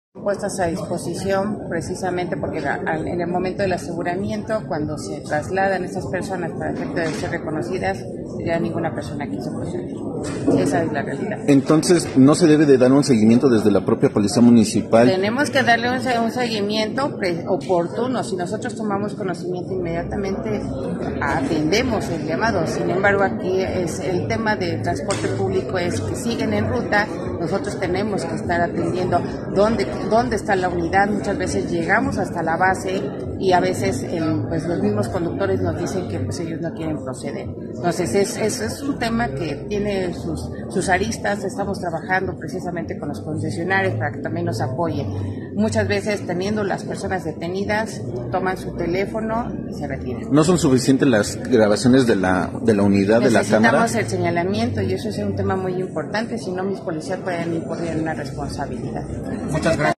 Puestas a disposición precisamente porque en el momento del aseguramiento, cuando se trasladan esas personas para efecto de ser reconocidas, ya ninguna persona quiso proceder. Esa es la realidad. Entonces, ¿no se debe de dar un seguimiento desde la propia Policía Municipal? Tenemos que darle un seguimiento oportuno. Si nosotros tomamos conocimiento inmediatamente, atendemos el llamado. Sin embargo, aquí es el tema de transporte público es que siguen en ruta. Nosotros tenemos que estar atendiendo dónde está la unidad. Muchas veces llegamos hasta la base y a veces pues los mismos conductores nos dicen que pues ellos no quieren proceder. Entonces es un tema que tiene sus aristas. Estamos trabajando precisamente con los concesionarios para que también nos apoyen. Muchas veces teniendo las personas detenidas, toman su teléfono y se retiran. ¿No son suficientes las grabaciones de la unidad de la cámara? Necesitamos el señalamiento y eso es un tema muy importante, si no mis policías pueden incurrir en una responsabilidad. Muchas gracias.